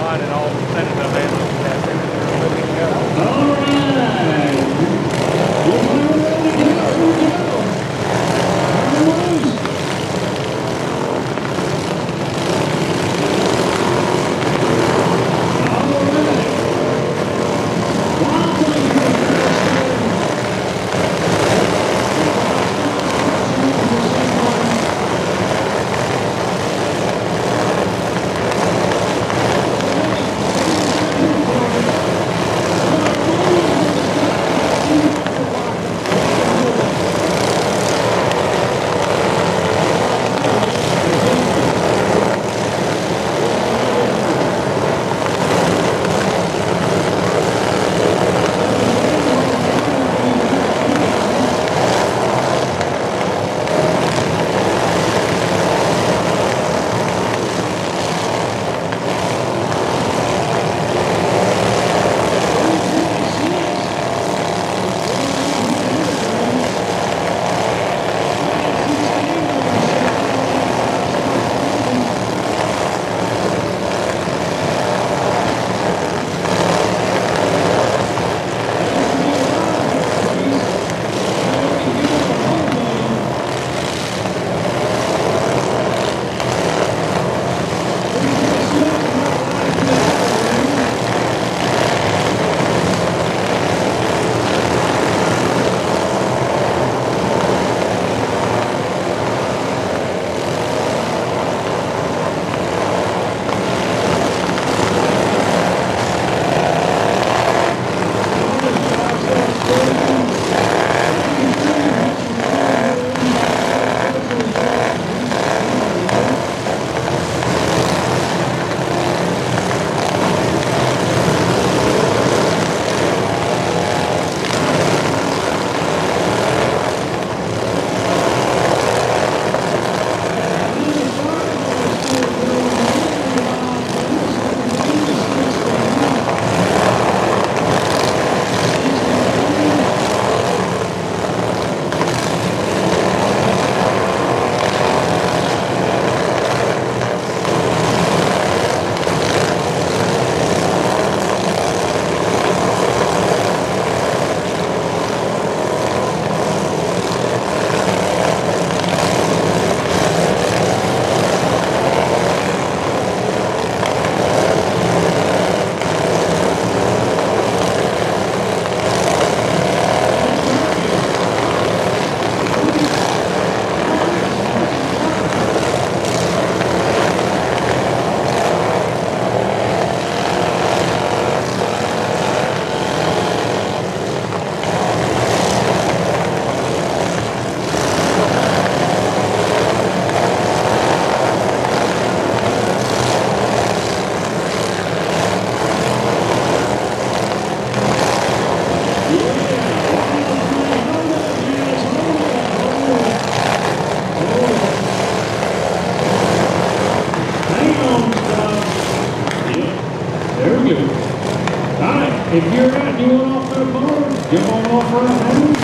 outside and all of a sudden the van was passing and we were ready to go. All right. We're ready to go. Here we go. If you're out and you want off that board, jump on off right now.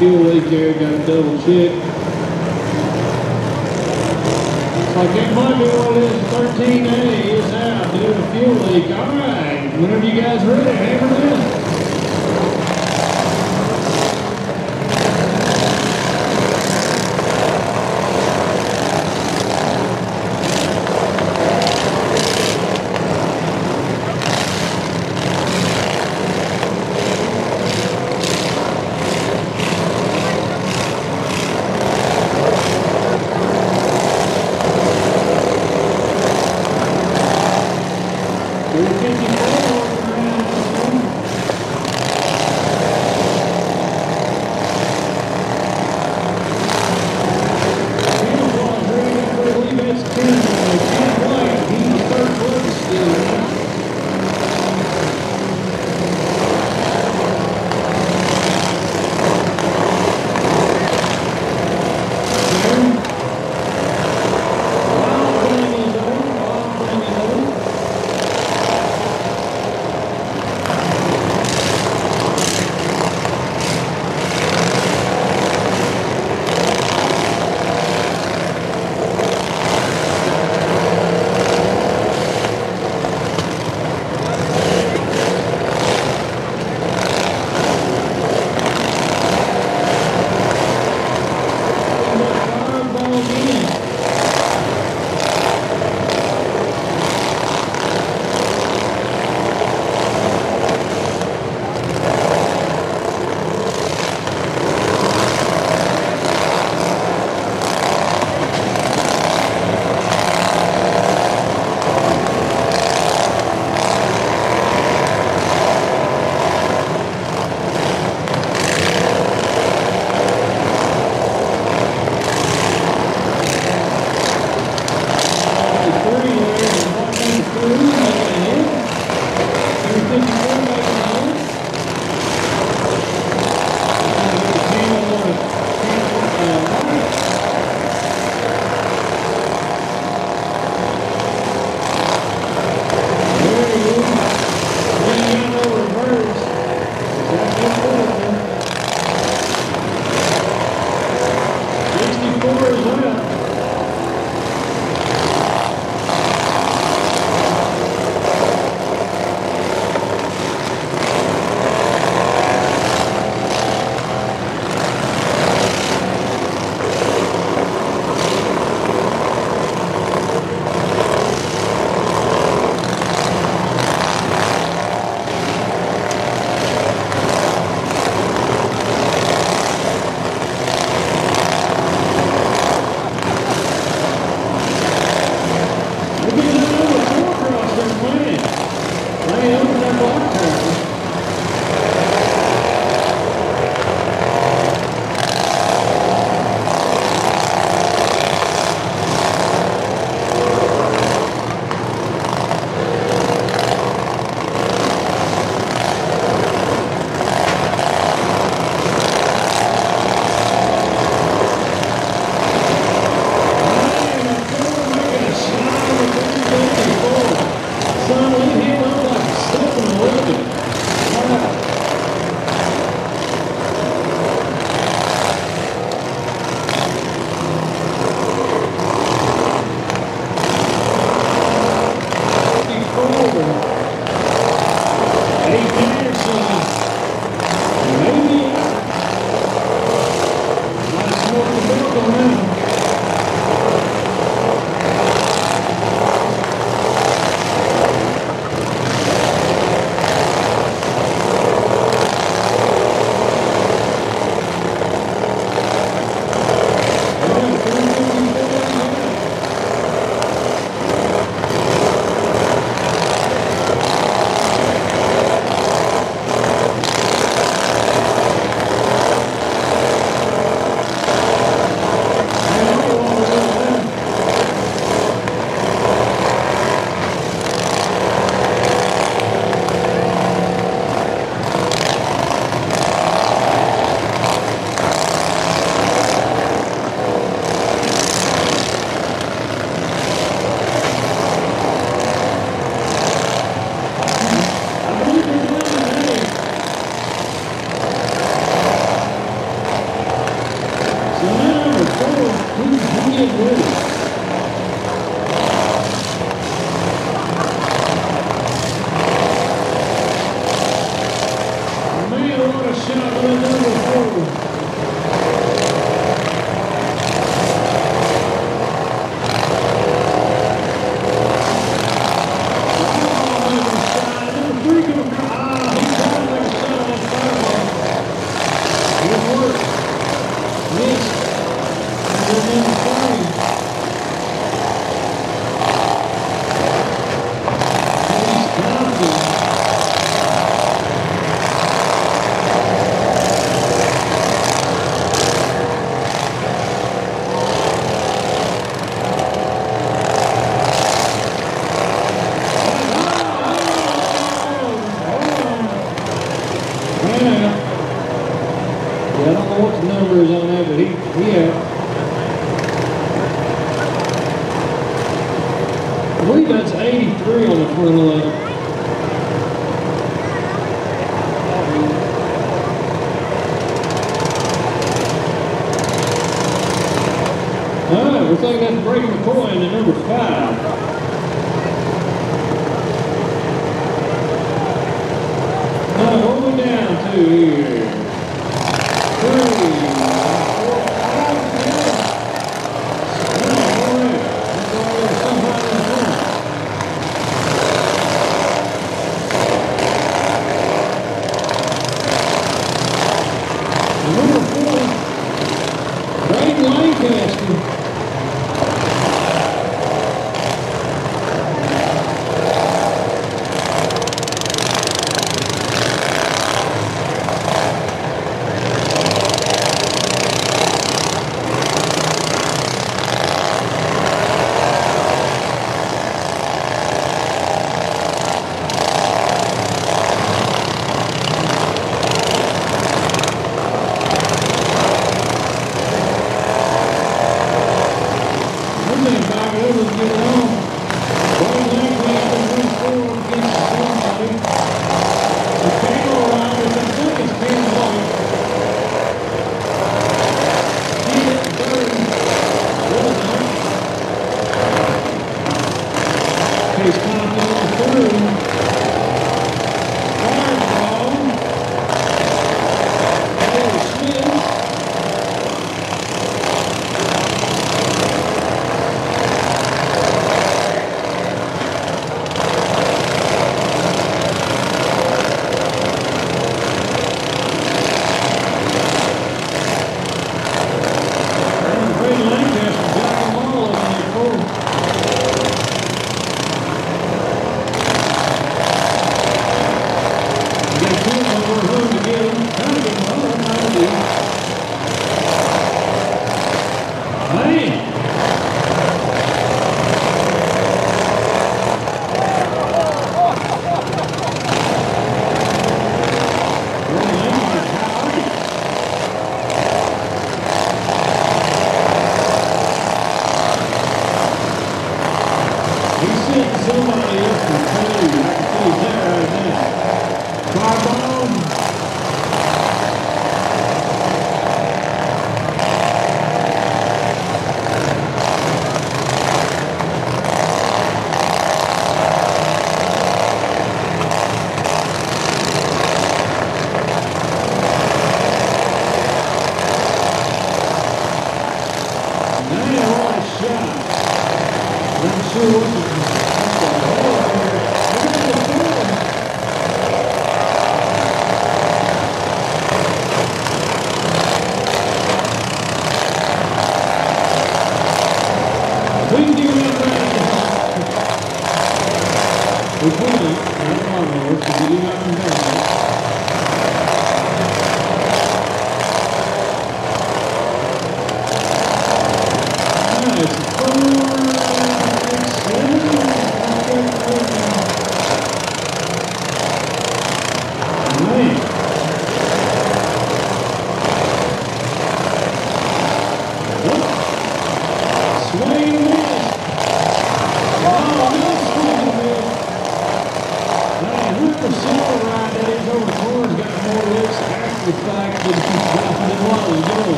fuel leak there, got to double check. Like that might be what it is. 13A is out due to a fuel leak. All right, whenever you guys ready, hammer down. We're 54 around. number 4, who get ready? Man, what a shot with number 4. I don't know what the number is on that, but he out. I believe that's 83 on the front of that. All right, looks like that's Brady McCoy at number 5. What we down to here? 3, 4, 5, 6. Number 4, Braden Lancaster.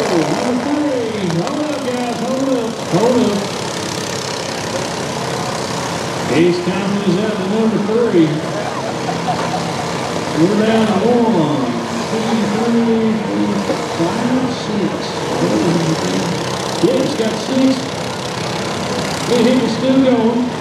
Number 3. Hold up, guys. Hold up. Hold up. Ace County is out to number 3. We're down to 1, 2, 3, 4, 5, 6. Yeah, it's got 6. Hit him is still going.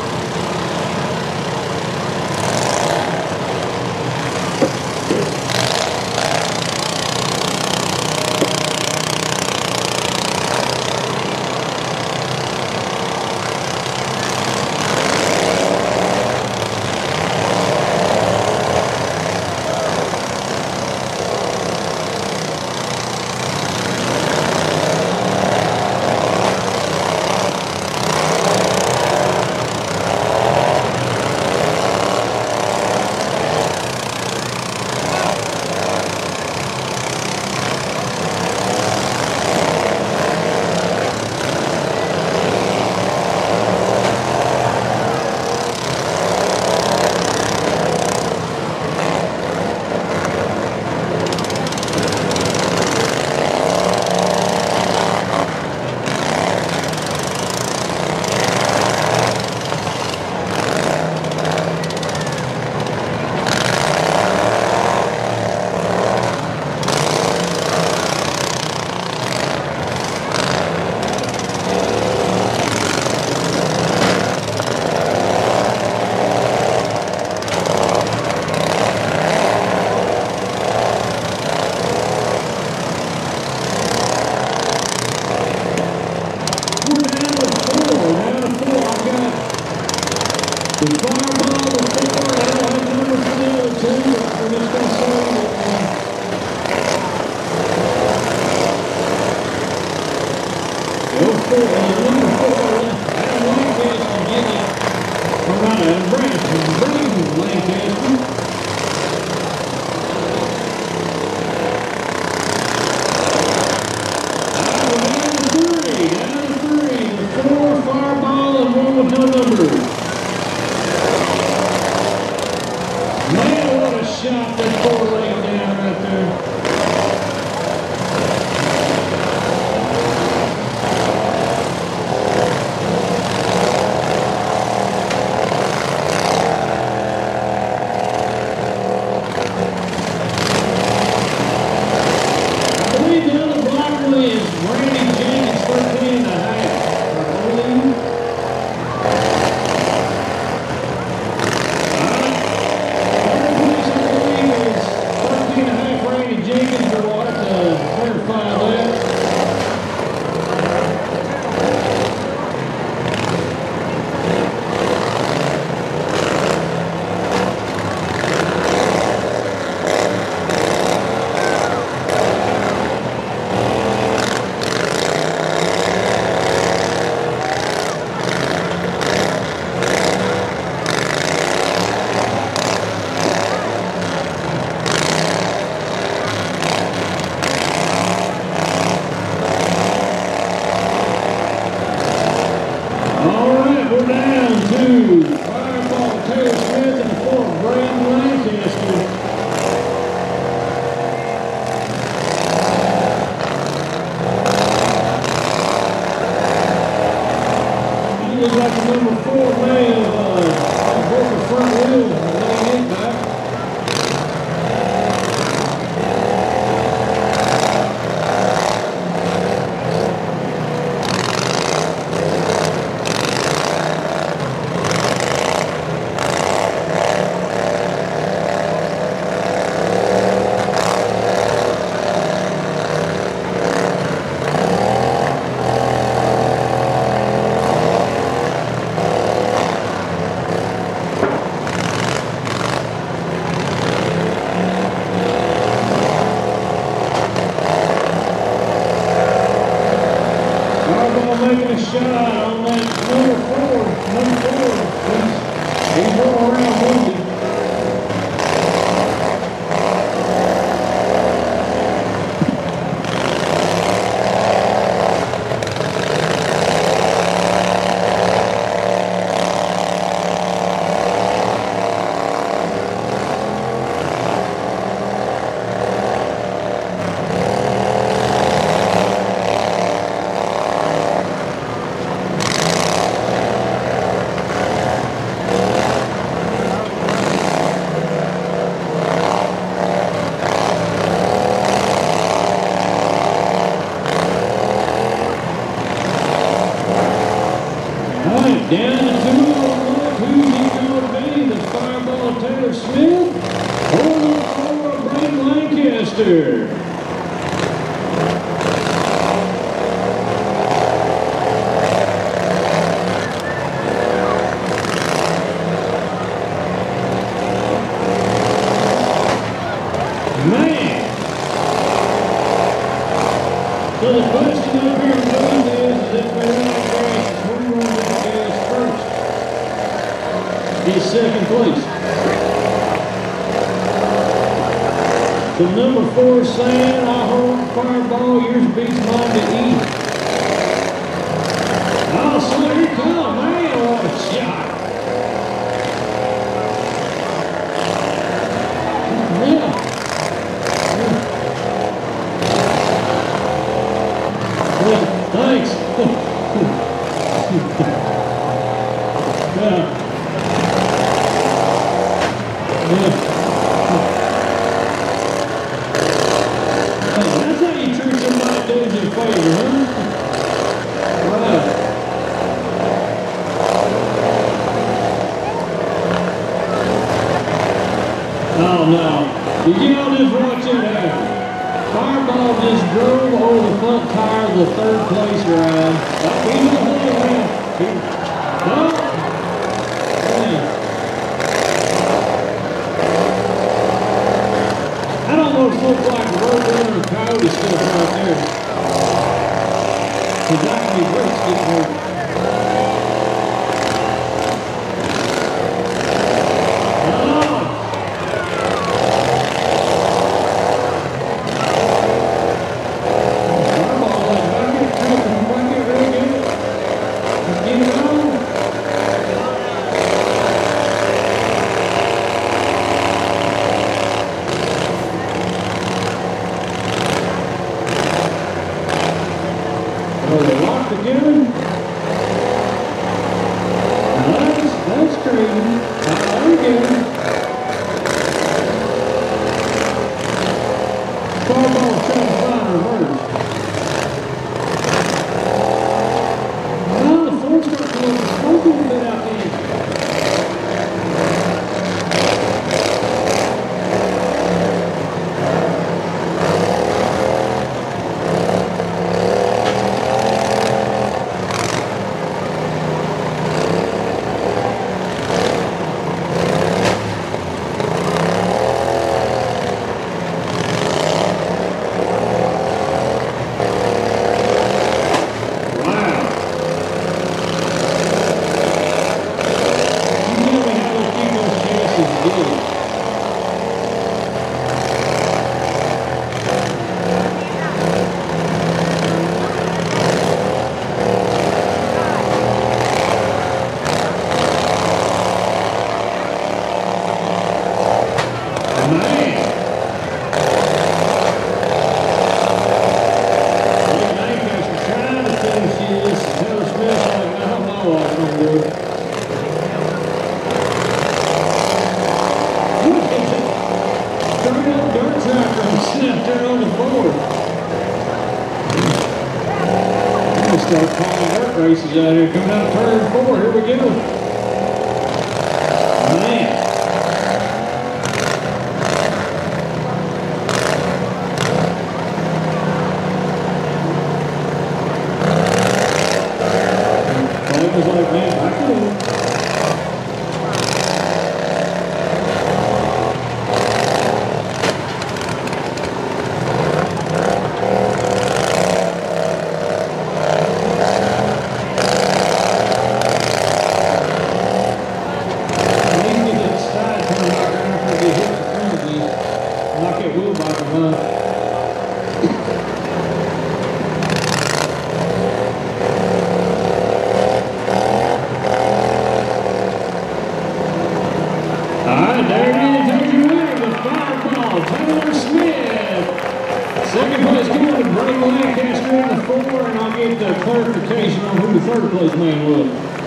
right, down to 201. Who's he going to be? The Fireball Taylor Smith or the 4 Brent Lancaster? Man! So the question up here in blue is if they're out of gas, who runs out of gas first? Is second place. The number 4 saying, I hold Fireball, yours beats mine to eat. Oh, so here it comes, man, what a shot. Yeah. Thanks. Yeah. That's how you treat somebody that does you a favor, huh? Right. Oh no. Did y'all just watch it happen? Fireball just drove over the front tire of the 3rd place ride. He's the whole round. Oh! Man. That almost looks like Roadrunner and Coyote stuff right there. Because that can be brakes getting hurt. Together. That's crazy. There we go. Fireball trying to find reverse. Well, the Ford's got to look smoke a little bit out there. Start calling dirt races out here. Coming out of turn 4. Here we go. Man. It was like, man, I could. Taylor Smith. Second place going to Brent Lancaster in the 4, and I'll get the clarification on who the 3rd place man was.